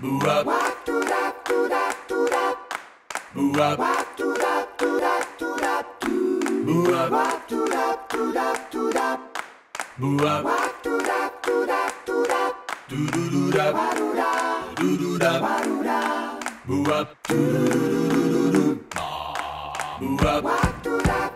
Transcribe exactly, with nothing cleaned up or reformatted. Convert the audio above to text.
Boo up. Wap doo dap doo dap doo dap. Boo up. Wap doo dap doo dap doo dap doo. Boo up. Wap doo dap doo dap doo dap. Boo up. Wap doo dap doo dap doo dap. Doo doo doo dap. Ba doo da. Doo doo da. Ba doo da. Boo up. Doo doo doo doo doo doo. Boo up. Wap doo dap.